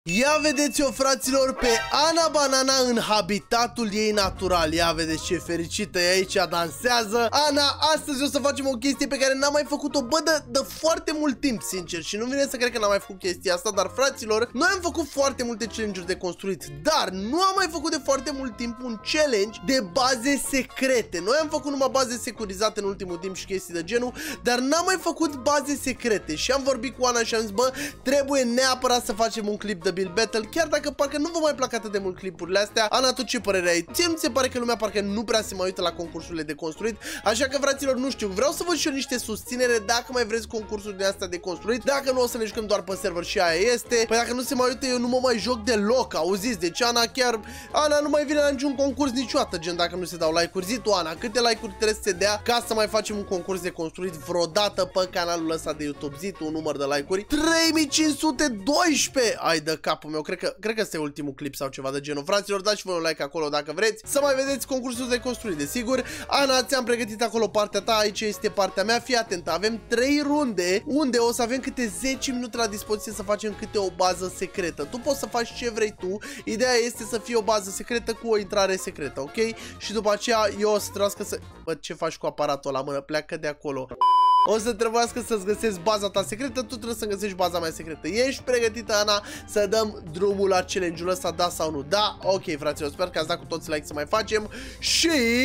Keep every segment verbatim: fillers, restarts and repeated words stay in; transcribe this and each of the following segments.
Ia vedeți-o, fraților, pe Ana Banana în habitatul ei natural. Ia vedeți ce fericită e aici, dansează. Ana, astăzi o să facem o chestie pe care n-am mai făcut-o, bă, de, de foarte mult timp, sincer. Și nu vine să cred că n-am mai făcut chestia asta, dar, fraților, noi am făcut foarte multe challenge-uri de construit, dar nu am mai făcut de foarte mult timp un challenge de baze secrete. Noi am făcut numai baze securizate în ultimul timp și chestii de genul, dar n-am mai făcut baze secrete. Și am vorbit cu Ana și am zis, bă, trebuie neapărat să facem un clip de Build Battle, chiar dacă parcă nu vă mai plac atât de mult clipurile astea. Ana, tu ce părere ai? Ție nu ți se pare că lumea parcă nu prea se mai uită la concursurile de construit? Așa că, fraților, nu știu, vreau să văd și eu niște susținere dacă mai vreți concursuri de astea de construit. Dacă nu, o să ne jucăm doar pe server și aia este. Păi dacă nu se mai uită, eu nu mă mai joc deloc, auziți? Deci Ana chiar, Ana nu mai vine la niciun concurs niciodată, gen dacă nu se dau like-uri. Zi tu, Ana, câte like-uri trebuie să se dea ca să mai facem un concurs de construit vreodată pe canalul ăsta de YouTube? Zi tu un număr de like-uri. trei mii cinci sute doisprezece! Ai de capul meu, cred că, cred că este ultimul clip sau ceva de genul. Fraților, dați voi un like acolo dacă vreți să mai vedeți concursul de construit, desigur. Ana, ți-am pregătit acolo partea ta, aici este partea mea. Fii atentă, avem trei runde unde o să avem câte zece minute la dispoziție să facem câte o bază secretă. Tu poți să faci ce vrei tu, ideea este să fie o bază secretă cu o intrare secretă, ok? Și după aceea eu o să trebuiască să... Bă, ce faci cu aparatul la mână? Pleacă de acolo. O să trebuiască să-ți găsești baza ta secretă, tu trebuie să găsești baza mea secretă. Ești pregătită, Ana, să dăm drumul la challenge-ul ăsta, da sau nu? Da? Ok, fraților, sper că ați dat cu toți like să mai facem. Și...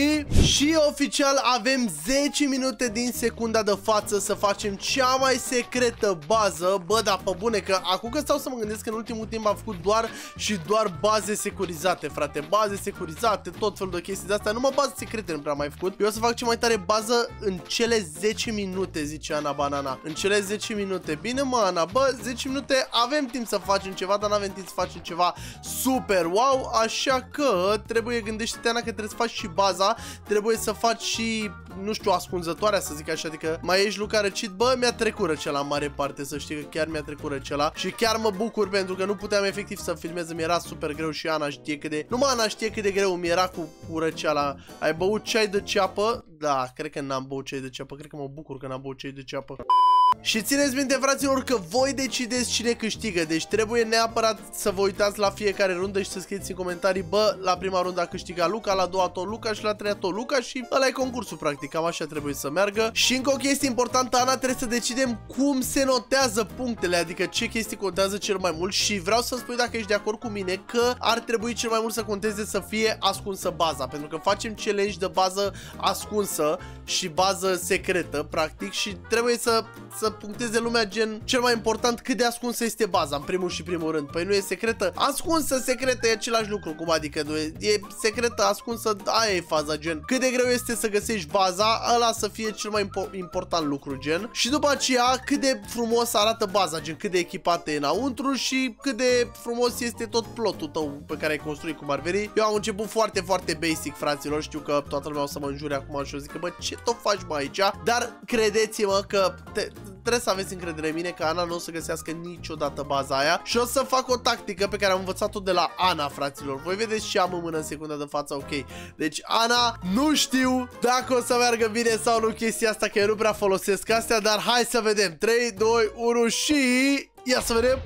Și oficial avem zece minute din secunda de față să facem cea mai secretă bază. Bă, da, pe bune, că acum că stau să mă gândesc că în ultimul timp am făcut doar și doar baze securizate, frate. Baze securizate, tot felul de chestii de astea. Numai baze secrete nu prea am mai făcut. Eu o să fac cea mai tare bază în cele zece minute. Zice Ana Banana. În cele zece minute. Bine, mă, Ana, bă, zece minute avem timp să facem ceva, dar n-avem timp să facem ceva super wow, așa că trebuie, gândește-te, Ana, că trebuie să faci și baza, trebuie să faci și, nu știu, ascunzătoarea, să zic așa, adică mai ești Luca Răcit. Bă, mi-a trecut răcela în mare parte, să știi că chiar mi-a trecut răcela și chiar mă bucur pentru că nu puteam efectiv să filmez, mi era super greu și Ana știe cât de, numai Ana știe cât de greu mi era cu, cu răceala. Ai băut ceai de ceapă? Da, cred că n-am băut ceai de ceapă, cred că mă bucur că n-am băut ceai de ceapă. Și țineți minte, fraților, că voi decideți cine câștigă. Deci trebuie neapărat să vă uitați la fiecare rundă și să scrieți în comentarii, bă, la prima rundă a câștigat Luca, la a doua tot Luca și la a treia tot Luca și ăla e concursul, practic, cam așa trebuie să meargă. Și încă o chestie importantă, Ana, trebuie să decidem cum se notează punctele, adică ce chestii contează cel mai mult și vreau să spui dacă ești de acord cu mine că ar trebui cel mai mult să conteze să fie ascunsă baza, pentru că facem challenge de bază ascunsă și bază secretă, practic, și trebuie să să puncteze lumea gen cel mai important cât de ascunsă este baza, în primul și primul rând. Păi nu e secretă? Ascunsă, secretă e același lucru, cum adică nu e, e secretă, ascunsă, aia e faza, gen. Cât de greu este să găsești baza, ăla să fie cel mai impo important lucru, gen. Și după aceea, cât de frumos arată baza, gen, cât de echipată e înăuntru și cât de frumos este tot plotul tău pe care ai construit, cum ar veni. Eu am început foarte, foarte basic, fraților, știu că toată lumea o să mă înjure acum și o zic că, bă, ce tot faci, mă, aici? Dar credeți-mă că te trebuie să aveți încredere în mine că Ana nu o să găsească niciodată baza aia și o să fac o tactică pe care am învățat-o de la Ana, fraților. Voi vedeți ce am în mână în secunda de față, ok. Deci, Ana, nu știu dacă o să meargă bine sau nu chestia asta, că eu nu prea folosesc astea, dar hai să vedem. trei, doi, unu și... Ia să vedem.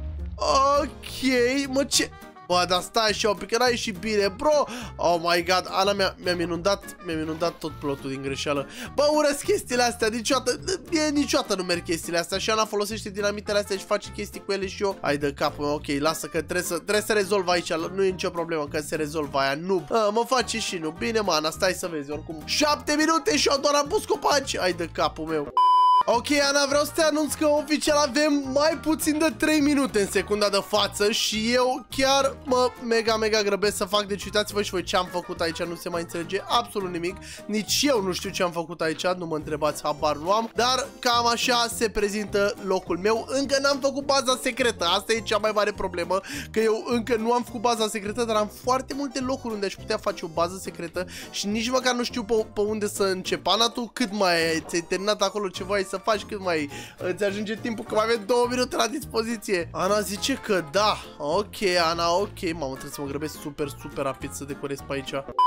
Ok, mă, ce... Bă, dar stai și un pic, că n-ai și bine, bro. Oh my god, Ana mi-a mi-a inundat, mi-a inundat tot plotul din greșeală. Bă, urăsc chestiile astea, niciodată, e, niciodată nu merg chestiile astea și Ana folosește dinamitele astea și face chestii cu ele și eu. Hai de capul meu, ok, lasă că trebuie să, trebuie să rezolv aici, nu e nicio problemă că se rezolvă aia, nu. A, mă face și nu, bine, mă, Ana, stai să vezi, oricum. șapte minute și eu doar am pus copaci. Hai de capul meu. Ok, Ana, vreau să te anunț că oficial avem mai puțin de trei minute în secunda de față și eu chiar mă mega, mega grăbesc să fac. Deci uitați-vă și voi ce am făcut aici, nu se mai înțelege absolut nimic. Nici eu nu știu ce am făcut aici, nu mă întrebați, habar nu am. Dar cam așa se prezintă locul meu. Încă n-am făcut baza secretă, asta e cea mai mare problemă, că eu încă nu am făcut baza secretă, dar am foarte multe locuri unde aș putea face o bază secretă și nici măcar nu știu pe, pe unde să încep. Ana, tu cât mai ai? Ți-ai terminat acolo ce voiai să faci? Cât mai îți ajunge timpul? Că mai avem două minute la dispoziție. Ana zice că da. Ok, Ana, ok. Mamă, trebuie să mă grăbesc super, super rapid să decorez pe aici.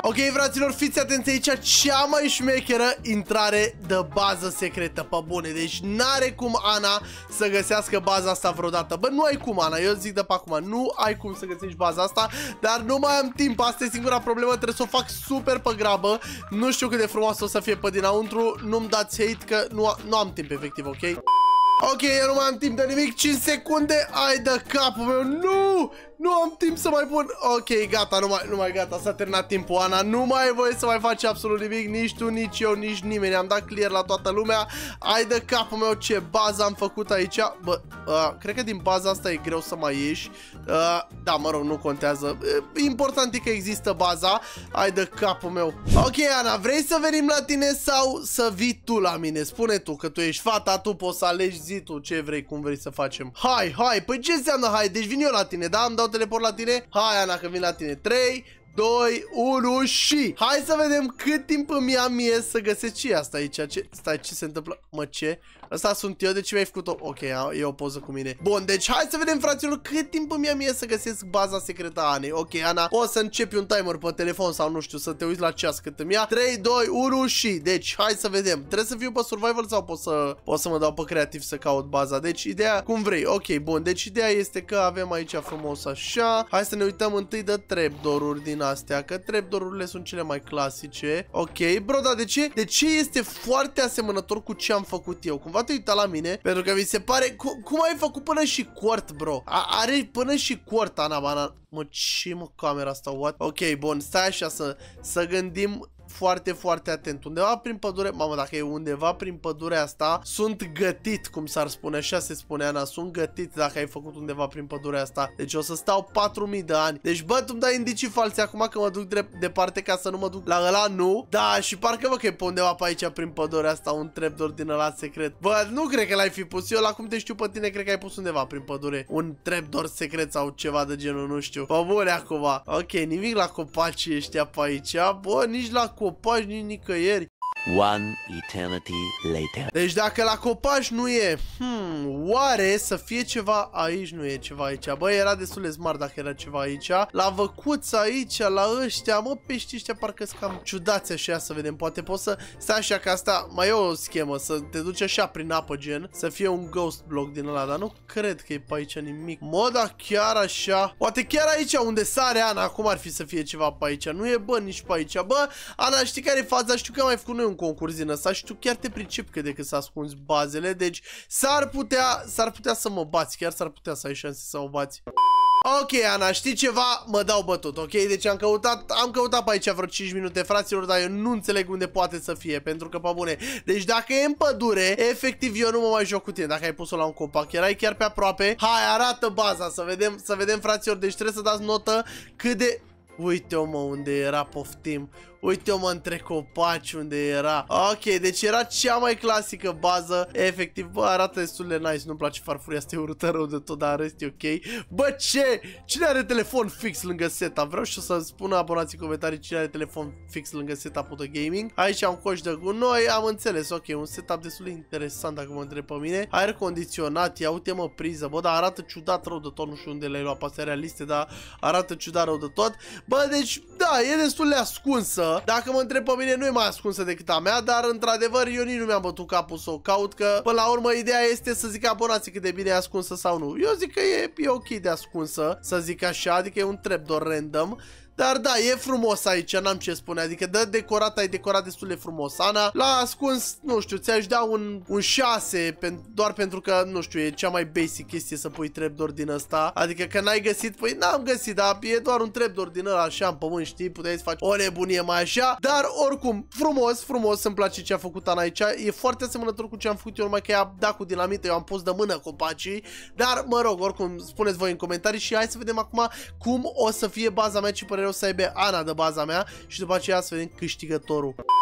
Ok, fraților, fiți atenți aici, cea mai șmecheră intrare de bază secretă, pe bune. Deci n-are cum Ana să găsească baza asta vreodată. Bă, nu ai cum, Ana, eu zic de pe acum, nu ai cum să găsești baza asta, dar nu mai am timp, asta e singura problemă, trebuie să o fac super pe grabă. Nu știu cât de frumos o să fie pe dinăuntru, nu-mi dați hate că nu, nu am timp efectiv, ok? Ok, eu nu mai am timp de nimic, cinci secunde, ai de capul meu, nu! Nu am timp să mai pun. Ok, gata, nu mai, nu mai gata, s-a terminat timpul, Ana. Nu mai ai voie să mai faci absolut nimic. Nici tu, nici eu, nici nimeni. Am dat clear la toată lumea. Ai de capul meu ce bază am făcut aici. Bă, uh, cred că din baza asta e greu să mai ieși. uh, Da, mă rog, nu contează. Important e că există baza. Ai de capul meu. Ok, Ana, vrei să venim la tine sau să vii tu la mine? Spune tu, că tu ești fata, tu poți să alegi, zi tu ce vrei, cum vrei să facem. Hai, hai, păi ce înseamnă hai? Deci vin eu la tine, da? Îmi dau teleport la tine? Hai, Ana, că vin la tine. trei, doi, unu și... Hai să vedem cât timp îmi ia mie să găsesc ce e asta aici. Ce... Stai, ce se întâmplă? Mă, ce? Asta sunt eu, de ce mi-ai făcut-o? Ok, e o poză cu mine. Bun, deci hai să vedem, fraților, cât timp îmi ia mie să găsesc baza secretă a Anei. Ok, Ana, o să începi un timer pe telefon sau nu știu, să te uiți la ceas cât îmi ia. trei, doi, unu și... Deci, hai să vedem. Trebuie să fiu pe survival sau pot să, pot să mă dau pe creativ să caut baza? Deci, ideea, cum vrei. Ok, bun, deci ideea este că avem aici frumos așa. Hai să ne uităm întâi de trapdoor-uri din astea, că trapdoor-urile sunt cele mai clasice. Ok, bro, dar de ce? De ce este foarte asemănător cu ce am făcut eu? Cumva te uita la mine, pentru că mi se pare... Cum, cum ai făcut până și cort, bro? A, are până și cort, Ana Bana. Mă, ce mă, camera asta, what? Ok, bun, stai așa să, să gândim foarte, foarte atent. Undeva prin pădure, mamă, dacă e undeva prin pădurea asta, sunt gătit, cum s-ar spune, așa se spune, Ana, sunt gătit dacă ai făcut undeva prin pădurea asta. Deci o să stau patru mii de ani. Deci, bă, tu-mi dai indicii false acum că mă duc drept departe ca să nu mă duc la ăla, nu? Da, și parcă, bă, că e pe undeva pe aici prin pădurea asta un trapdoor din ăla secret. Bă, nu cred că l-ai fi pus. Eu, la cum te știu pe tine, cred că ai pus undeva prin pădure un trapdoor secret sau ceva de genul, nu știu. Bă, bune acum. Ok, nimic la copacii ăștia pe aici. Bă, nici la copaci, nici nicăieri. One eternity later. Deci dacă la copaci nu e, hmm, oare să fie ceva aici? Nu e ceva aici. Bă, era destul de smart dacă era ceva aici. La văcuț aici, la ăștia, mă, pești ăștia parcă-s cam ciudați așa, să vedem. Poate poți să stai așa, că asta mai e o schemă, să te duci așa prin apă, gen, să fie un ghost block din ăla, dar nu cred că e pe aici nimic. Mă, dar chiar așa. Poate chiar aici unde sare Ana, acum ar fi să fie ceva pe aici. Nu e, bă, nici pe aici. Bă, Ana, știi care e faza? Știu că am mai făcut noi un concurs din ăsta și tu chiar te pricepi cât de cât să ascunzi bazele, deci s-ar putea, s-ar putea să mă bați, chiar s-ar putea să ai șanse să mă bați. Ok, Ana, știi ceva? Mă dau bătut, ok? Deci am căutat, am căutat pe aici vreo cinci minute, fraților, dar eu nu înțeleg unde poate să fie, pentru că, pe bune, deci dacă e în pădure, efectiv eu nu mă mai joc cu tine, dacă ai pus-o la un copac, erai chiar pe aproape. Hai, arată baza, să vedem, să vedem, fraților, deci trebuie să dați notă cât de... Uite-o, mă, unde era, poftim. Uite-o, mă, între copaci unde era. Ok, deci era cea mai clasică bază. Efectiv, bă, arată destul de nice. Nu-mi place farfuria asta, e urâtă rău de tot, dar rest e ok. Bă, ce? Cine are telefon fix lângă setup? Vreau și să spună abonații în comentarii cine are telefon fix lângă setup-ul de gaming. Aici am coș de gunoi, am înțeles. Ok, un setup destul de interesant dacă mă întreb pe mine. Aer condiționat, ia uite, mă, priză. Bă, dar arată ciudat rău de tot. Nu știu unde le-ai luat, pasă realiste, dar arată ciudat rău de tot. Bă, deci, da, e destul de ascunsă. Dacă mă întreb pe mine, nu e mai ascunsă decât a mea, dar într-adevăr eu nici nu mi-am bătut capul să o caut, că până la urmă ideea este să zic abonații cât de bine e ascunsă sau nu. Eu zic că e, e ok de ascunsă, să zic așa, adică e un trapdoor random. Dar da, e frumos aici, n-am ce spune, adică de decorat, ai decorat destul de frumos, Ana. La ascuns, nu știu, ți-aș da un, un șase, pen, doar pentru că, nu știu, e cea mai basic chestie să pui trapdoor din ăsta. Adică că n-ai găsit, păi n-am găsit, dar e doar un trapdoor din ăla așa în pământ, știi, puteai să faci o nebunie mai așa. Dar oricum, frumos, frumos, îmi place ce a făcut Ana aici. E foarte asemănător cu ce am făcut eu, numai că i-a dat cu dinamită, eu am pus de mână copacii. Dar, mă rog, oricum, spuneți voi în comentarii și hai să vedem acum cum o să fie baza mea, ce părere o să aibă Ana de baza mea și după aceea să vedem câștigătorul.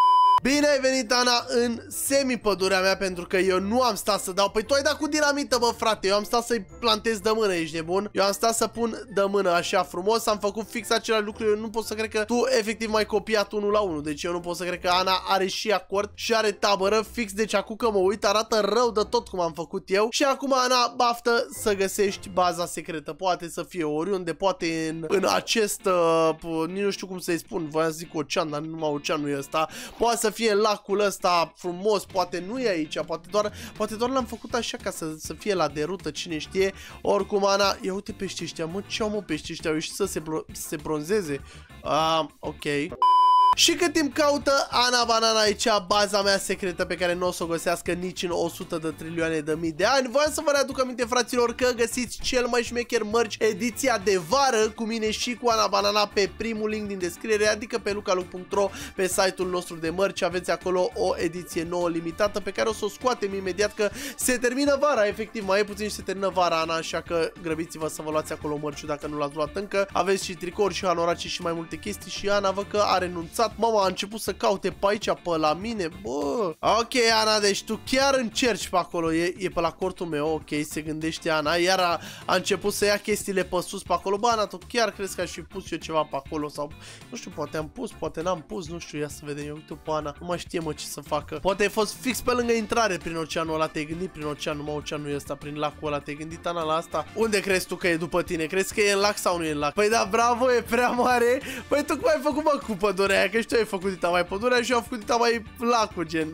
Bine ai venit, Ana, în semi-pădurea mea, pentru că eu nu am stat să dau. Păi tu ai dat cu dinamită, bă, frate. Eu am stat să-i plantez de mână, ești nebun? Eu am stat să pun de mână așa frumos, am făcut fix același lucru. Eu nu pot să cred că tu efectiv m-ai copiat unul la unul. Deci eu nu pot să cred că Ana are și acord și are tabără fix. Deci acum că mă uit, arată rău de tot cum am făcut eu. Și acum, Ana, baftă să găsești baza secretă. Poate să fie oriunde, poate în, în acest, uh, nici nu știu cum să-i spun, voiam să zic ocean, dar numai oceanul e ăsta. Poate să fie în lacul ăsta frumos, poate nu e aici, poate doar, poate doar l-am făcut așa ca să, să fie la derută, cine știe. Oricum, Ana, ia uite pești ăștia, mă, ce au mă pești ăștia, au ieșit să se, se bronzeze. Ah, ok. Și cât timp caută Ana Banana aici baza mea secretă pe care nu o să o găsească nici în o sută de trilioane de mii de ani, voiam să vă readuc aminte, fraților, că găsiți cel mai șmecher merch ediția de vară cu mine și cu Ana Banana pe primul link din descriere, adică pe lucaluc punct ro, pe site-ul nostru de merch. Aveți acolo o ediție nouă limitată pe care o să o scoatem imediat, că se termină vara, efectiv, mai e puțin și se termină vara, Ana, așa că grăbiți-vă să vă luați acolo merch-ul dacă nu l-ați luat încă. Aveți și tricouri și hanoraci și mai multe chestii și Ana văd că a renunțat. Mama a început să caute pe aici, pe la mine, bă. Ok, Ana, deci tu chiar încerci pe acolo, e, e pe la cortul meu, ok, se gândește Ana, iar a, a început să ia chestiile pe sus pe acolo. Bă, Ana, tu chiar crezi că aș fi pus eu ceva pe acolo sau, nu știu, poate am pus, poate n-am pus, nu știu, ia să vedem, eu uite pe Ana, nu mai știe, mă, ce să facă. Poate ai fost fix pe lângă intrare prin oceanul ăla, te-ai gândit prin ocean, numai oceanul ăsta, prin lacul ăla, te-ai gândit, Ana, la asta? Unde crezi tu că e după tine? Crezi că e în lac sau nu e în lac? Păi da, bravo, e prea mare. Păi tu cum ai făcut, mă, cu pădurea aia? Că și tu ai făcut dita mai pădurea și eu am făcut dita mai lacul, gen.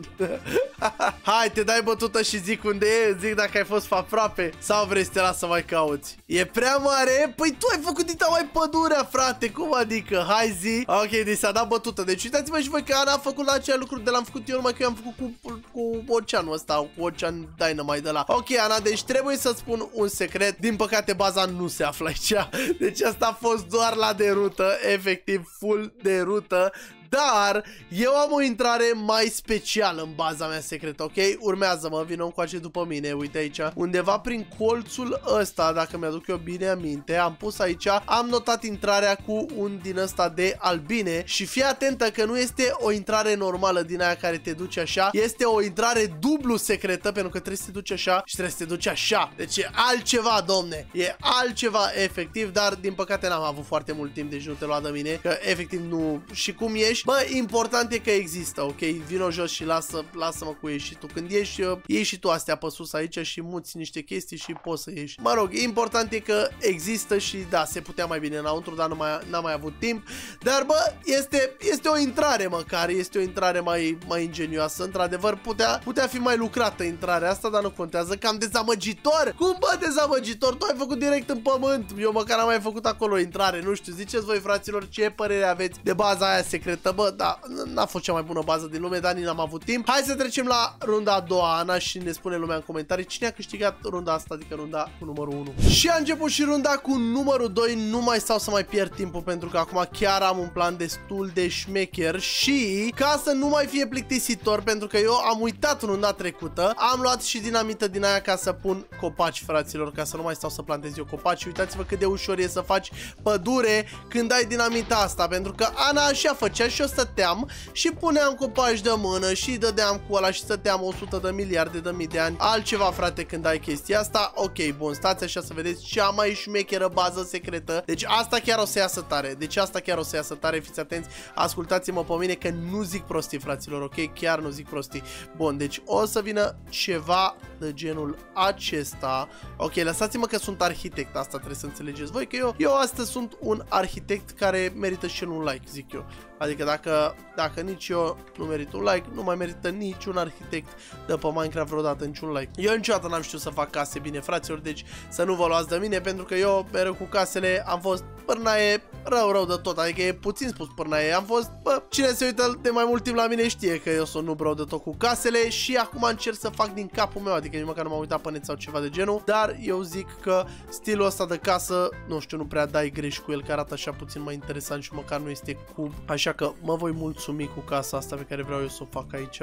Hai, te dai bătută și zic unde e, zic dacă ai fost aproape sau vrei să te las să mai cauți. E prea mare? Păi tu ai făcut dita mai pădurea, frate, cum adică? Hai, zi. Ok, deci s-a dat bătută. Deci uitați-vă și voi că Ana a făcut la acea lucruri de l-am făcut eu, numai că eu am făcut cu, cu oceanul ăsta, cu Ocean Dynamite de la. Ok, Ana, deci trebuie să spun un secret. Din păcate, baza nu se află aici. Deci asta a fost doar la derută, efectiv full derută. Dar eu am o intrare mai specială în baza mea secretă, ok? Urmează-mă, vină încoace după mine, uite aici. Undeva prin colțul ăsta, dacă mi-aduc eu bine aminte, am pus aici, am notat intrarea cu un din ăsta de albine. Și fii atentă că nu este o intrare normală din aia care te duce așa, este o intrare dublu secretă, pentru că trebuie să te duci așa și trebuie să te duci așa. Deci e altceva, domne, e altceva efectiv, dar din păcate n-am avut foarte mult timp, deci nu te lua de mine, că efectiv nu... Și cum ești? Bă, important e că există, ok? Vino jos și lasă, lasă-mă cu ieșitul. Când ieși, iei și tu astea pe sus aici și muți niște chestii și poți să ieși. Mă rog, important e că există și da, se putea mai bine înăuntru, dar nu mai, n-am mai avut timp. Dar bă, este, este o intrare măcar, este o intrare mai, mai ingenioasă. Într-adevăr, putea, putea fi mai lucrată intrarea asta, dar nu contează. Cam dezamăgitor. Cum bă, dezamăgitor? Tu ai făcut direct în pământ. Eu măcar am mai făcut acolo intrare, nu știu. Ziceți voi, fraților, ce părere aveți de baza aia secretă? Bă, da, n-a fost cea mai bună bază din lume, dar nici n-am avut timp. Hai să trecem la runda a doua, Ana, și ne spune lumea în comentarii cine a câștigat runda asta, adică runda cu numărul unu. Și a început și runda cu numărul doi, nu mai stau să mai pierd timpul, pentru că acum chiar am un plan destul de șmecher și ca să nu mai fie plictisitor, pentru că eu am uitat runda trecută, am luat și dinamită din aia ca să pun copaci, fraților, ca să nu mai stau să plantez eu copaci. Uitați-vă cât de ușor e să faci pădure când ai dinamita asta, pentru că Ana așa făcea și eu stăteam și puneam copaci de mână și dădeam cu ăla și stăteam o sută de miliarde de mii de ani. Altceva, frate, când ai chestia asta. Ok, bun, stați așa să vedeți cea mai șmecheră bază secretă. Deci asta chiar o să iasă tare. Deci asta chiar o să iasă tare, fiți atenți. Ascultați-mă pe mine că nu zic prostii, fraților, ok? Chiar nu zic prostii. Bun, deci o să vină ceva de genul acesta. Ok, lăsați-mă că sunt arhitect, asta trebuie să înțelegeți voi, că eu, eu astăzi sunt un arhitect care merită și el un like, zic eu. Adică dacă, dacă nici eu nu merit un like, nu mai merită niciun arhitect de pe Minecraft vreodată niciun like. Eu niciodată n-am știut să fac case bine, fraților, deci să nu vă luați de mine, pentru că eu mereu cu casele am fost pârnaie rău, rău de tot, adică e puțin spus pârnaie, am fost, bă, cine se uită de mai mult timp la mine știe că eu sunt noob rău de tot cu casele și acum încerc să fac din capul meu, adică nici măcar nu m-am uitat pe net sau ceva de genul, dar eu zic că stilul ăsta de casă, nu știu, nu prea dai greș cu el, că arată așa puțin mai interesant și măcar nu este cub, așa că mă voi mulțumi cu casa asta pe care vreau eu să o fac aici.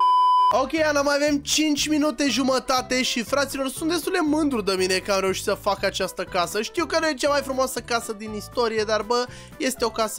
Ok, Ana, mai avem cinci minute jumătate și, fraților, sunt destul de mândru de mine că am reușit să fac această casă. Știu că nu e cea mai frumoasă casă din istorie, dar, bă, este o casă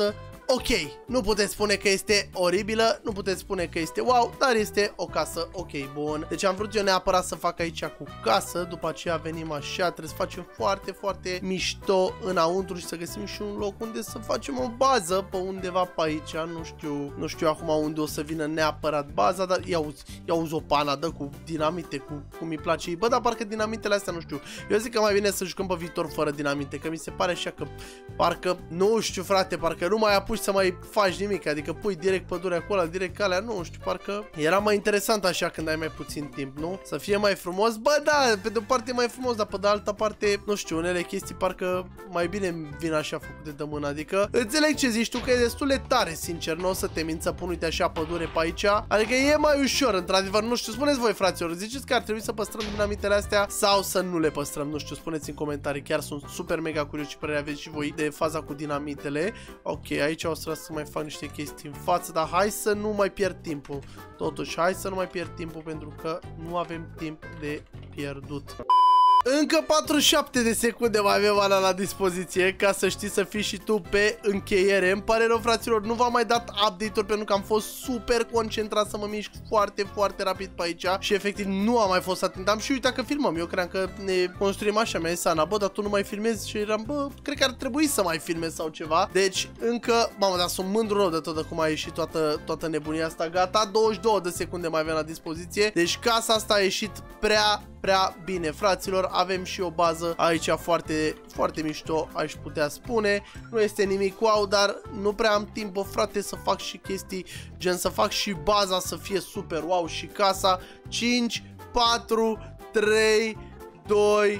ok. Nu puteți spune că este oribilă, nu puteți spune că este wow, dar este o casă ok, bun. Deci am vrut eu neapărat să fac aici cu casă, după aceea venim așa, trebuie să facem foarte, foarte mișto înăuntru și să găsim și un loc unde să facem o bază pe undeva pe aici, nu știu, nu știu acum unde o să vină neapărat baza, dar ia uzi, ia uzi o panadă cu dinamite, cu cum îmi place ei. Bă, dar parcă dinamitele astea nu știu. Eu zic că mai bine să jucăm pe viitor fără dinamite, că mi se pare așa că parcă, nu știu frate, parcă nu mai apuci să mai faci nimic, adică pui direct pădurea acolo, direct calea, nu știu, parcă era mai interesant așa când ai mai puțin timp, nu? Să fie mai frumos, bă, da, pe de o parte e mai frumos, dar pe de altă parte, nu știu, unele chestii parcă mai bine vin așa făcute de mână, adică înțeleg ce zici tu că e destul de tare, sincer, nu o să te mint să pun, uite așa, pădure pe aici, adică e mai ușor, într-adevăr, nu știu, spuneți voi, fraților, ziceți că ar trebui să păstrăm dinamitele astea sau să nu le păstrăm, nu știu, spuneți în comentarii, chiar sunt super mega curios ce părere aveți și voi de faza cu dinamitele. Ok, aici o să să mai fac niște chestii în față, dar hai să nu mai pierd timpul, totuși, hai să nu mai pierd timpul pentru că nu avem timp de pierdut. Încă patruzeci și șapte de secunde mai avem Ana la dispoziție, ca să știi să fii și tu pe încheiere. Îmi pare rău, fraților, nu v-am mai dat update-uri pentru că am fost super concentrat să mă mișc foarte, foarte rapid pe aici și efectiv nu am mai fost atent. Am și uitat că filmăm, eu cream că ne construim așa, mi-a zis Ana, bă, dar tu nu mai filmezi și eram, bă, cred că ar trebui să mai filmez sau ceva. Deci încă, mamă, dar sunt mândru rău de tot de cum a ieșit toată, toată nebunia asta, gata, douăzeci și două de secunde mai avem la dispoziție. Deci casa asta a ieșit prea, prea bine, fraților. Avem și o bază aici foarte, foarte mișto, aș putea spune. Nu este nimic wow, dar nu prea am timp, bă, frate, să fac și chestii, gen să fac și baza să fie super wow și casa. Cinci, patru, trei, doi,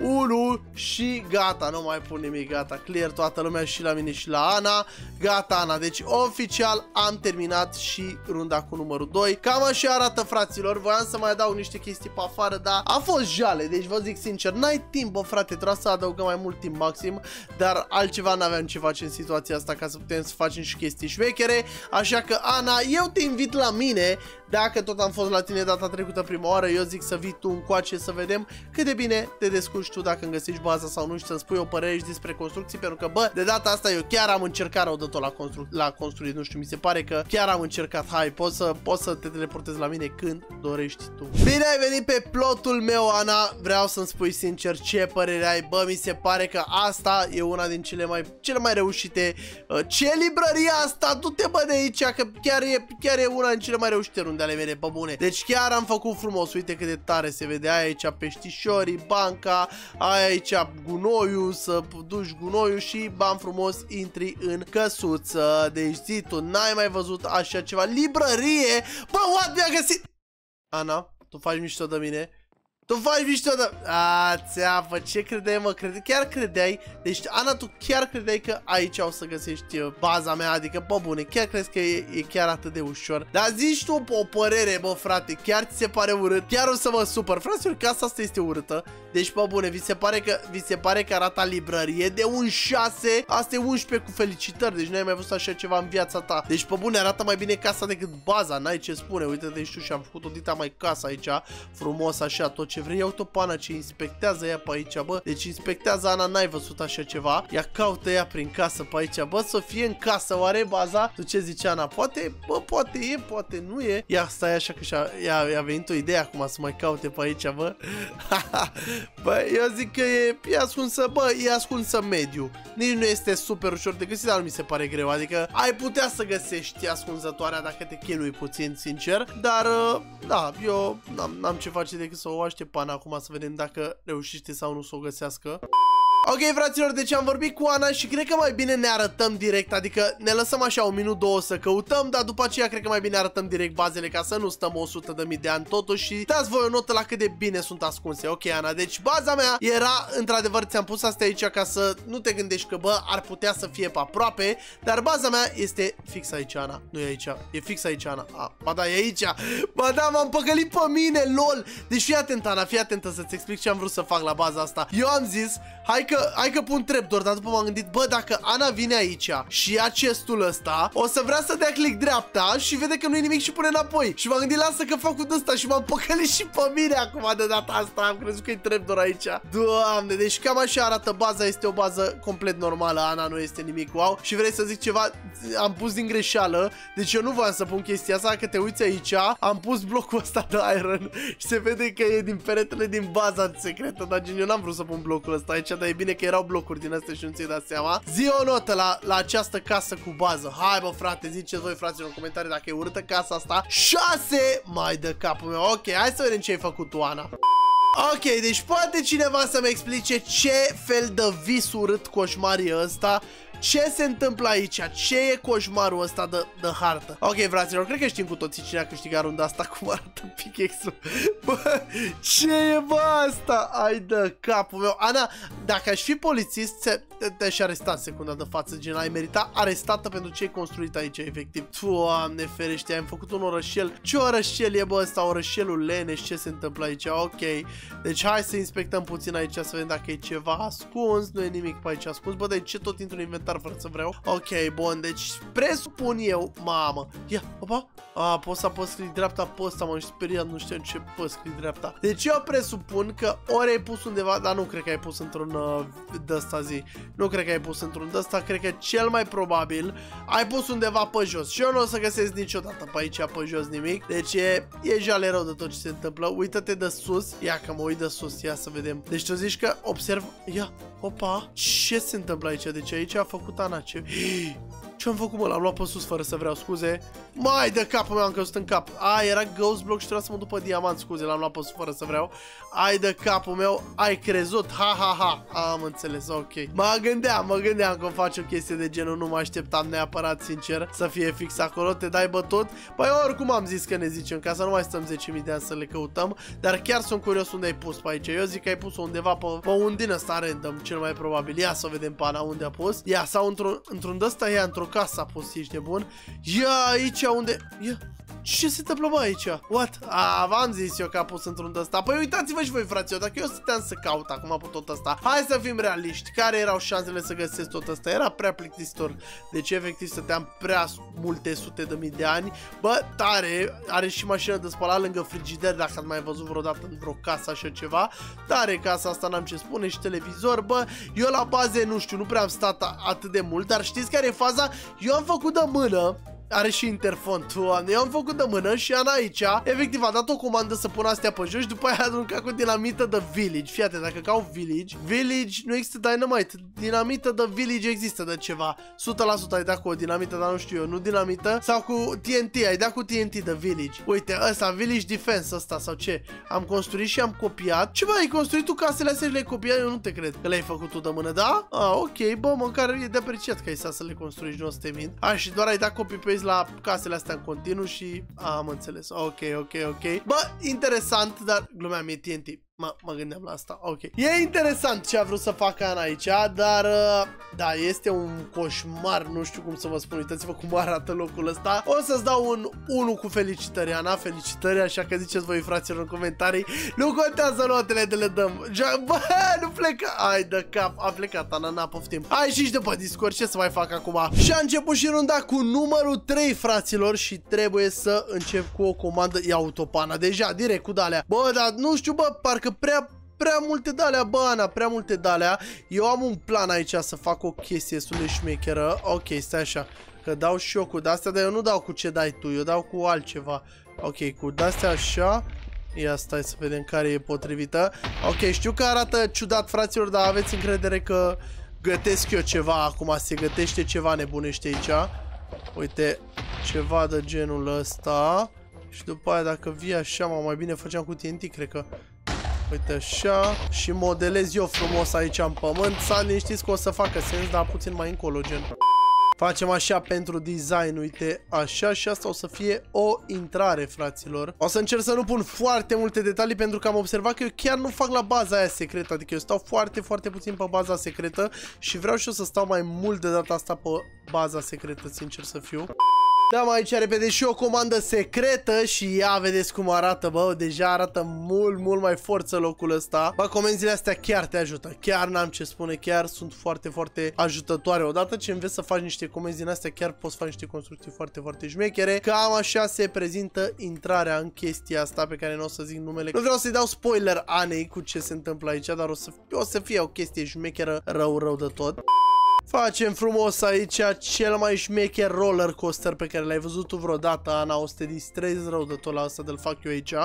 unu și gata, nu mai pun nimic, gata, clear toată lumea și la mine și la Ana. Gata, Ana, deci oficial am terminat și runda cu numărul doi. Cam așa arată, fraților. Voiam să mai adaug niște chestii pe afară, dar a fost jale, deci vă zic sincer, n-ai timp, bă, frate, trebuie să adăugăm mai mult timp maxim, dar altceva n-aveam ce face în situația asta ca să putem să facem și chestii șmechere. Așa că, Ana, eu te invit la mine. Dacă tot am fost la tine data trecută prima oară, eu zic să vii tu încoace să vedem cât de bine te descurci tu, dacă îmi găsești baza sau nu și să-mi spui o părere și despre construcții, pentru că, bă, de data asta eu chiar am încercat rău de tot la, constru la construit, nu știu, mi se pare că chiar am încercat. Hai, poți să, poți să te teleportezi la mine când dorești tu. Bine ai venit pe plotul meu, Ana, vreau să-mi spui sincer ce părere ai. Bă, mi se pare că asta e una din cele mai, cele mai reușite. Ce librărie asta? Du-te, bă, de aici, că chiar e, chiar e una din cele mai reușite runde ale mele, bă, bune. Deci chiar am făcut frumos, uite cât de tare se vede. Ai aici peștișorii, banca, ai aici gunoiul, să duci gunoiul și, bam, frumos, intri în căsuță. Deci zi tu, n-ai mai văzut așa ceva. Librărie? Bă, what, mi-a găsit? Ana, tu faci mișto de mine? Tu faci mișto de... A, țeapă, ce credeai, mă? Crede... Chiar credeai? Deci, Ana, tu chiar credeai că aici o să găsești baza mea? Adică, bă, bune, chiar crezi că e, e chiar atât de ușor? Dar zici tu o părere, bă, frate, chiar ți se pare urât? Chiar o să mă supăr. Fraților, casa asta este urâtă. Deci, bă, bune, vi se pare că, vi se pare că arată librărie de un șase? Asta e unsprezece cu felicitări, deci n-ai mai văzut așa ceva în viața ta. Deci, bă, bune, arată mai bine casa decât baza, n-ai ce spune. Uite-te și tu și am făcut o dita mai casa aici, frumos, așa, tot ce vrei. Iau-te pe Ana ce inspectează ea pe aici, bă. Deci inspectează, Ana, n-ai văzut așa ceva. Ia caută ea prin casă pe aici, bă, să fie în casă, oare baza? Tu ce zici, Ana? Poate, bă, poate e, poate nu e. Ia, stai așa că și-a i-a venit o idee acum să mai caute pe aici, bă. Bă, eu zic că e, e ascunsă, bă, e ascunsă mediu. Nici nu este super ușor de găsit, dar nu mi se pare greu. Adică ai putea să găsești ascunzătoarea dacă te chinui puțin, sincer. Dar, da, eu n-am ce face decât să o aștept pe Ana acum să vedem dacă reușește sau nu să o găsească. Ok, fraților, deci am vorbit cu Ana și cred că mai bine ne arătăm direct, adică ne lăsăm așa un minut, două să căutăm, dar după aceea cred că mai bine arătăm direct bazele ca să nu stăm o sută de mii de ani totuși și dați voi o notă la cât de bine sunt ascunse. Ok, Ana, deci baza mea era, într-adevăr, ți-am pus asta aici ca să nu te gândești că, bă, ar putea să fie pe aproape, dar baza mea este fix aici, Ana, nu e aici, e fix aici, Ana. A, ba da, e aici, ba da, m-am păcălit pe mine, lol. Deci fii atent, Ana, fii atentă să-ți explic ce am vrut să fac la baza asta. Eu am zis, hai că, hai că pun trapdoor, dar după m-am gândit, bă, dacă Ana vine aici și ia chestul ăsta, o să vrea să dea click dreapta și vede că nu e nimic și pune înapoi. Și m-am gândit, lasă că fac cu ăsta și m-am păcălit și pe mine acum de data asta. Am crezut că e trapdoor aici. Doamne, deci cam așa arată baza, este o bază complet normală. Ana nu este nimic wow. Și vrei să zic ceva? Am pus din greșeală, deci eu nu voiam să pun chestia asta. Că te uiți aici, am pus blocul ăsta de iron și se vede că e din peretele din baza secretă, dar gen eu n-am vrut să pun blocul ăsta aici, dar e bine că erau blocuri din astea și nu ți-ai dat seama. Zi o notă la, la această casă cu bază. Hai bă frate, ziceți voi fraților în comentarii dacă e urâtă casa asta. șase mai de capul meu. Ok, hai să vedem ce ai făcut tu, Ana. Ok, deci poate cineva să-mi explice ce fel de vis urât coșmar e ăsta? Ce se întâmplă aici? Ce e coșmarul ăsta de, de hartă? Ok, fraților, cred că știm cu toții cine a câștigat runda asta, cum arată pickaxe-ul. Bă, ce e bă asta? Ai de capul meu. Ana, dacă aș fi polițist, te-aș aresta în secunda de față, gen, ai merita arestată pentru ce ai construit aici, efectiv. Doamne ferește, am făcut un orășel. Ce orășel e bă ăsta? Orășelul Leneș, ce se întâmplă aici? Ok, deci hai să inspectăm puțin aici, să vedem dacă e ceva ascuns. Nu e nimic pe aici ascuns. Bă, de ce tot intru în inventar fără să vreau? Ok, bun, deci presupun eu, mamă. Ia, opa. A, pot să apăs click dreapta pe ăsta, m-am speriat, nu știu ce păs click dreapta. Deci eu presupun că ori ai pus undeva, dar nu cred că ai pus într-un uh, de-ăsta zi. Nu cred că ai pus într-un de-ăsta, cred că cel mai probabil ai pus undeva pe jos. Și eu nu o să găsesc niciodată pe aici pe jos nimic. Deci e, e jale rău de tot ce se întâmplă. Uită-te de sus. Ia că mă uit de sus, ia să vedem. Deci tu zici că observ, ia, opa, ce se întâmplă aici? Deci aici a făcut Ana ce... Ce-am făcut, mă? L-am luat pe sus fără să vreau, scuze. Mai de capul meu, am căzut în cap. A, era ghost block și trebuia să mă duc pe diamant, scuze, l-am luat pe sus fără să vreau. Ai de capul meu, ai crezut, ha, ha, ha. Am înțeles, ok. Mă gândeam, mă gândeam că faci o chestie de genul, nu mă așteptam neapărat, sincer, să fie fix acolo, te dai bătut. Păi oricum am zis că ne zicem, ca să nu mai stăm zece mii de ani să le căutăm, dar chiar sunt curios unde ai pus pe aici. Eu zic că ai pus undeva pe, pe un din ăsta random, cel mai probabil. Ia să vedem pe Ana unde a pus. Ia, sau într-un într-un de-ăsta, ia, într-o casă a pus, ești nebun. Ia aici unde... Ia... Ce se întâmplă bă aici? What? A, v-am zis eu că a pus într-un ăsta. Păi uitați-vă și voi, fraților, dacă eu stăteam să caut acum pe tot ăsta. Hai să fim realiști. Care erau șansele să găsesc tot ăsta? Era prea plictisitor. Deci efectiv stăteam prea multe sute de mii de ani. Bă, tare. Are și mașină de spălat lângă frigider, dacă ați mai văzut vreodată în vreo casă așa ceva. Tare casa asta, n-am ce spune, și televizor. Bă, eu la baze, nu știu, nu prea am stat atât de mult, dar știți care e faza? Eu am făcut de mână. Are și interfon, doamne, eu am făcut de mână și Ana aici, efectiv, a dat o comandă să pun astea pe jos și după aia a aruncat cu dinamită de village. Fii atent, dacă caut village, village nu există dynamite, dinamită de village există de ceva. o sută la sută ai dat cu o dinamită, dar nu știu eu, nu dinamită, sau cu T N T, ai dat cu T N T de village. Uite, ăsta, village defense ăsta sau ce? Am construit și am copiat. Ce bă, ai construit tu casele astea și le-ai copiat? Eu nu te cred că le-ai făcut tu de mână, da? Ah, ok, bă, măcar e de apreciat că ai stat să le construiești, nu o să te mint. A, și doar ai dat copy-paste la casele astea în continuu și a, am înțeles. Ok, ok, ok. Bă, interesant, dar glumeam, e T N T. Mă, mă gândeam la asta, ok. E interesant ce a vrut să facă Ana aici, dar da, este un coșmar, nu știu cum să vă spun, uitați-vă cum arată locul ăsta. O să-ți dau un unu cu felicitări, Ana, felicitări, așa că ziceți voi, fraților, în comentarii. Nu contează notele de le dăm. Bă, nu pleca. Ai de cap, a plecat, Ana, na, poftim. Hai și după Discord, ce să mai fac acum? Și a început și runda cu numărul trei, fraților, și trebuie să încep cu o comandă. Ia autopana, deja, direct cu de-alea. Bă, dar nu știu, bă, parcă prea, prea multe de-alea, bă, Ana, prea multe de-alea. Eu am un plan aici să fac o chestie destul de șmecheră. Ok, stai așa, că dau și eu cu de-astea, dar eu nu dau cu ce dai tu, eu dau cu altceva. Ok, cu de-astea așa. Ia stai să vedem care e potrivită. Ok, știu că arată ciudat, fraților, dar aveți încredere că gătesc eu ceva acum, se gătește ceva nebunește aici. Uite, ceva de genul ăsta. Și după aia dacă vii așa, mă, mai bine făceam cu T N T, cred că. Uite așa. Și modelez eu frumos aici în pământ. Să liniștiți că o să facă sens, dar puțin mai încolo, gen. Facem așa pentru design, uite, așa, și asta o să fie o intrare, fraților. O să încerc să nu pun foarte multe detalii pentru că am observat că eu chiar nu fac la baza aia secretă. Adică eu stau foarte, foarte puțin pe baza secretă și vreau și eu să stau mai mult de data asta pe baza secretă, sincer să fiu. Da, mai aici repede și o comandă secretă și ia, vedeți cum arată, bă, deja arată mult, mult mai forță locul ăsta. Bă, comenzile astea chiar te ajută, chiar n-am ce spune, chiar sunt foarte, foarte ajutătoare. Odată ce înveți să faci niște comenzi din astea, chiar poți face niște construcții foarte, foarte șmechere. Cam așa se prezintă intrarea în chestia asta pe care nu o să zic numele. Nu vreau să-i dau spoiler Anei cu ce se întâmplă aici, dar o să, o să fie o chestie șmecheră rău, rău de tot. Facem frumos aici cel mai șmecher roller coaster pe care l-ai văzut tu vreodată, Ana, o să te distrezi rău de tot la asta, de-l fac eu aici.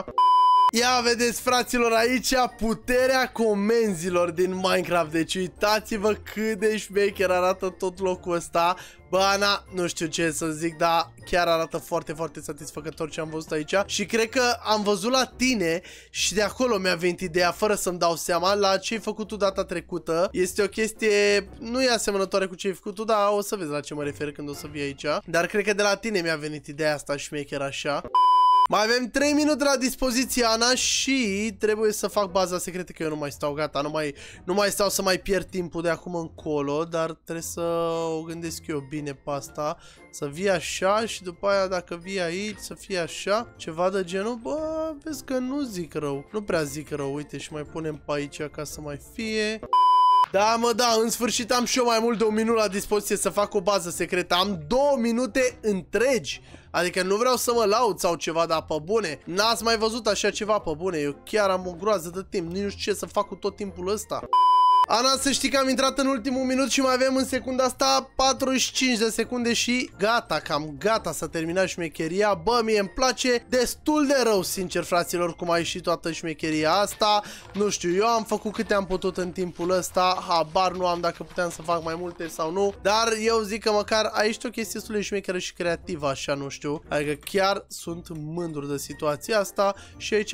Ia vedeți, fraților, aici puterea comenzilor din Minecraft. Deci uitați-vă cât de șmecher arată tot locul ăsta. Bă, Ana, nu știu ce să zic, dar chiar arată foarte, foarte satisfăcător ce am văzut aici. Și cred că am văzut la tine și de acolo mi-a venit ideea, fără să-mi dau seama, la ce ai făcut tu data trecută. Este o chestie, nu e asemănătoare cu ce ai făcut tu, dar o să vezi la ce mă refer când o să vii aici. Dar cred că de la tine mi-a venit ideea asta șmecher așa. Mai avem trei minute la dispoziție, Ana, și trebuie să fac baza secretă, că eu nu mai stau, gata, nu mai, nu mai stau să mai pierd timpul de acum încolo, dar trebuie să o gândesc eu bine pe asta, să vii așa și după aia dacă vii aici să fie așa, ceva de genul. Bă, vezi că nu zic rău, nu prea zic rău, uite, și mai punem pe aici ca să mai fie. Da, mă, da, în sfârșit am și eu mai mult de un minut la dispoziție să fac o bază secretă. Am două minute întregi. Adică nu vreau să mă laud sau ceva, dar pe bune. N-ați mai văzut așa ceva pe bune. Eu chiar am o groază de timp. Nici nu știu ce să fac cu tot timpul ăsta. Ana, să știi că am intrat în ultimul minut și mai avem în secunda asta patruzeci și cinci de secunde și gata, cam gata, s-a terminat șmecheria. Bă, mie îmi place destul de rău, sincer, fraților, cum a ieșit toată șmecheria asta. Nu știu, eu am făcut câte am putut în timpul ăsta, habar nu am dacă puteam să fac mai multe sau nu, dar eu zic că măcar a ieșit o chestie destul de șmecheră și creativă, așa, nu știu. Adică chiar sunt mândru de situația asta și aici,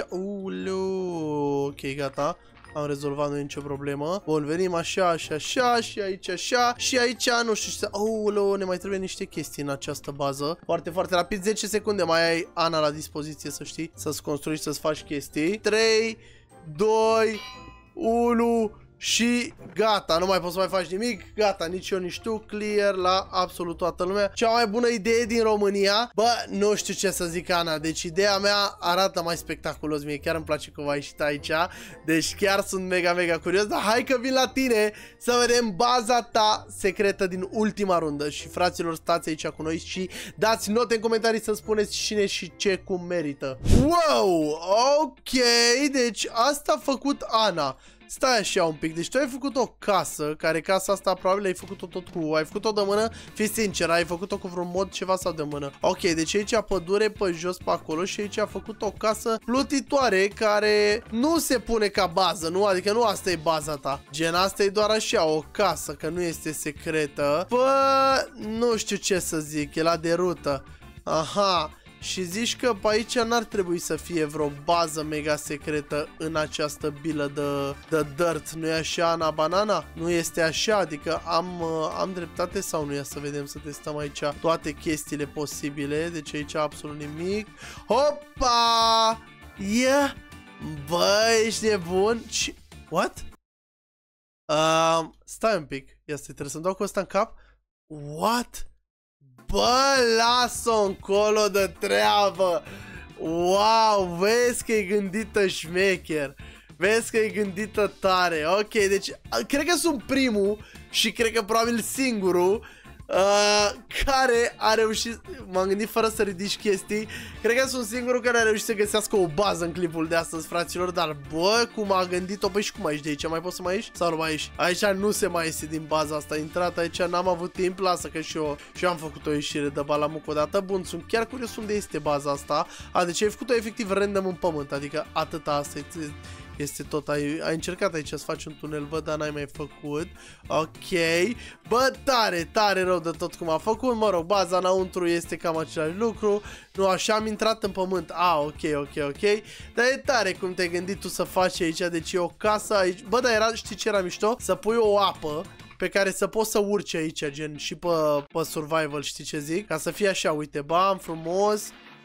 uleu, ok, gata. Am rezolvat, nu e nicio problemă. Bun, venim așa și așa și aici așa și aici, nu știu ce. Aoleu, ne mai trebuie niște chestii în această bază. Foarte, foarte rapid, zece secunde mai ai, Ana, la dispoziție, să știi, să-ți construiești, să-ți faci chestii. trei, doi, unu și gata, nu mai poți să mai faci nimic. Gata, nici eu, nici tu. Clear la absolut toată lumea. Cea mai bună idee din România. Bă, nu știu ce să zic, Ana. Deci ideea mea arată mai spectaculos. Mie chiar îmi place că v-ai ieșit aici. Deci chiar sunt mega, mega curios. Dar hai că vin la tine să vedem baza ta secretă din ultima rundă. Și fraților, stați aici cu noi și dați note în comentarii să spuneți cine și ce cum merită. Wow, ok. Deci asta a făcut Ana. Stai așa un pic, deci tu ai făcut o casă, care casa asta probabil ai făcut-o tot cu, ai făcut-o de mână, fii sincer, ai făcut-o cu vreun mod ceva sau de mână. Ok, deci aici pădure pe jos pe acolo și aici a făcut o casă plutitoare care nu se pune ca bază, nu? Adică nu asta e baza ta. Gen, asta e doar așa, o casă, că nu este secretă. Bă, nu știu ce să zic, e la derută. Aha. Și zici că pe aici n-ar trebui să fie vreo bază mega secretă în această bilă de, de dirt, nu-i așa, Ana Banana? Nu este așa, adică am, am dreptate sau nu? Ia să vedem, să testăm aici toate chestiile posibile, deci aici absolut nimic. Hopa! Yeah! Bă, ești nebun? Ce? What? Uh, stai un pic, ia să trebuie să-mi dau cu ăsta în cap. What? Bă, las-o încolo de treabă. Wow, vezi că e gândită șmecher. Vezi că e gândită tare. Ok, deci cred că sunt primul și cred că probabil singurul uh, care a reușit, m-am gândit fără să ridici chestii, cred că sunt singurul care a reușit să găsească o bază în clipul de astăzi, fraților. Dar bă, cum a gândit-o, păi și cum ai ieși de aici? Mai poți să mai ieși? Sau nu mai ieși? Aici nu se mai iese din baza asta, intrat aici, n-am avut timp, lasă că și eu, și eu am făcut o ieșire de balamuc o dată. Bun, sunt chiar curios unde este baza asta. A, deci ai făcut-o efectiv random în pământ, adică atâta asta e. Este tot, ai, ai încercat aici să faci un tunel, bă, dar n-ai mai făcut. Ok. Bă, tare, tare rău de tot cum a făcut. Mă rog, baza înăuntru este cam același lucru. Nu, așa am intrat în pământ. Ah, ok, ok, ok. Dar e tare cum te-ai gândit tu să faci aici. Deci e o casă aici. Bă, dar era, știi ce era mișto? Să pui o apă pe care să poți să urci aici, gen, și pe, pe survival, știi ce zic? Ca să fie așa, uite, bam, frumos.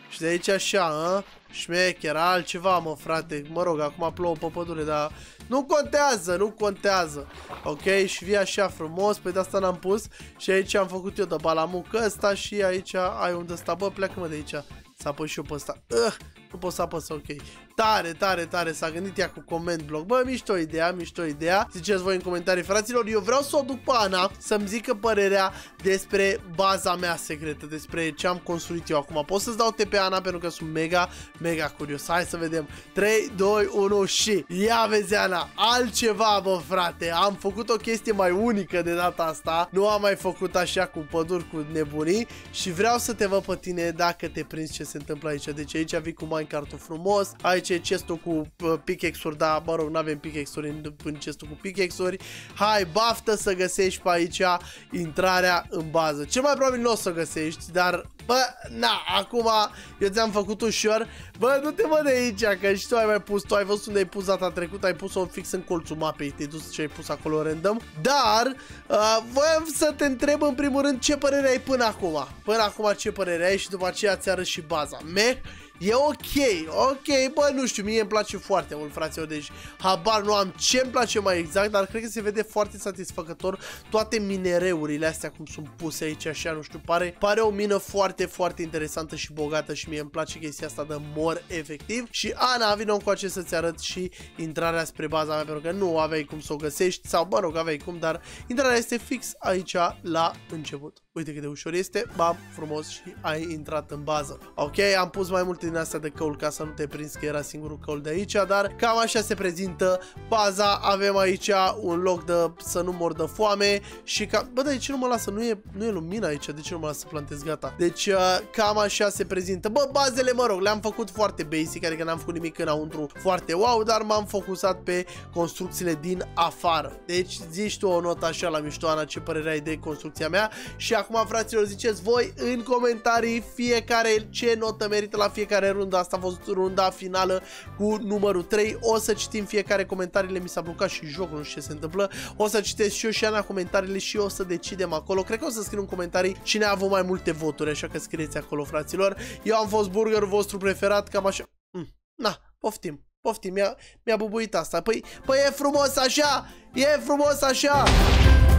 Și de aici așa, a? Șmecher, altceva, mă, frate. Mă rog, acum plouă pe pădure, dar nu contează, nu contează. Ok, și vii așa frumos, pe de asta n-am pus. Și aici am făcut eu de balamuc ăsta și aici ai unde sta. Bă, pleacă-mă de aici. Să apăs și eu pe ăsta. Uh, nu pot să apăs, ok. Tare, tare, tare, s-a gândit ea cu comment block. Bă, mișto ideea, mișto ideea. Ziceți voi în comentarii, fraților. Eu vreau să o duc pe Ana să-mi zică părerea despre baza mea secretă, despre ce am construit eu acum. Pot să-ți dau T pe Ana pentru că sunt mega, mega curios. Hai să vedem. trei, doi, unu și... Ia vezi, Ana, altceva, bă, frate. Am făcut o chestie mai unică de data asta. Nu am mai făcut așa cu păduri, cu nebunii. Și vreau să te văd pe tine dacă te prinzi ce se întâmplă aici. Deci aici vii cu Minecraft-ul frumos. Aici e chestul cu uh, pickaxe-uri, dar mă rog, nu avem pickaxe-uri în, în chestul cu pickaxe-uri. Hai, baftă să găsești pe aici intrarea în bază. Cel mai probabil nu o să o găsești, dar bă, na, acum eu ți-am făcut ușor. Bă, nu te văd de aici, că și tu ai mai pus, tu ai văzut unde ai pus data trecută, ai pus-o fix în colțul mapei, te-ai dus și ai pus acolo random. Dar, uh, voiam să te întreb în primul rând ce părere ai până acum. Până acum ce părere ai și după aceea ți arăt și baza. Meh? E ok, ok, bă, nu știu, mie îmi place foarte mult, fraților, deci habar nu am ce îmi place mai exact, dar cred că se vede foarte satisfăcător toate minereurile astea cum sunt puse aici, așa, nu știu, pare, pare o mină foarte, foarte interesantă și bogată și mie îmi place chestia asta de mor, efectiv. Și Ana, vină încoace să-ți arăt și intrarea spre baza mea, pentru că nu aveai cum să o găsești, sau, mă rog, aveai cum, dar intrarea este fix aici la început. Uite cât de ușor este, bam, frumos și ai intrat în bază. Ok, am pus mai multe din astea de căul ca să nu te prinzi că era singurul căul de aici, dar cam așa se prezintă baza. Avem aici un loc de să nu mor de foame și ca... Bă, de ce nu mă lasă? Nu e, nu e lumină aici, de ce nu mă lasă să plantez? Gata. Deci uh, cam așa se prezintă. Bă, bazele, mă rog, le-am făcut foarte basic, adică n-am făcut nimic înăuntru foarte wow, dar m-am focusat pe construcțiile din afară. Deci zici tu o notă așa la mișto, Ana, ce părere ai de construcția mea și acum, fraților, ziceți voi în comentarii fiecare ce notă merită la fiecare rundă. Asta a fost runda finală cu numărul trei. O să citim fiecare comentariile, mi s-a blocat și jocul, nu știu ce se întâmplă. O să citesc și eu și Ana comentariile și o să decidem acolo. Cred că o să scriu în comentarii cine a avut mai multe voturi, așa că scrieți acolo, fraților. Eu am fost burgerul vostru preferat, cam așa. Mm. Na, poftim, poftim, mi-a mi-a bubuit asta. Păi, păi e frumos așa, e frumos așa.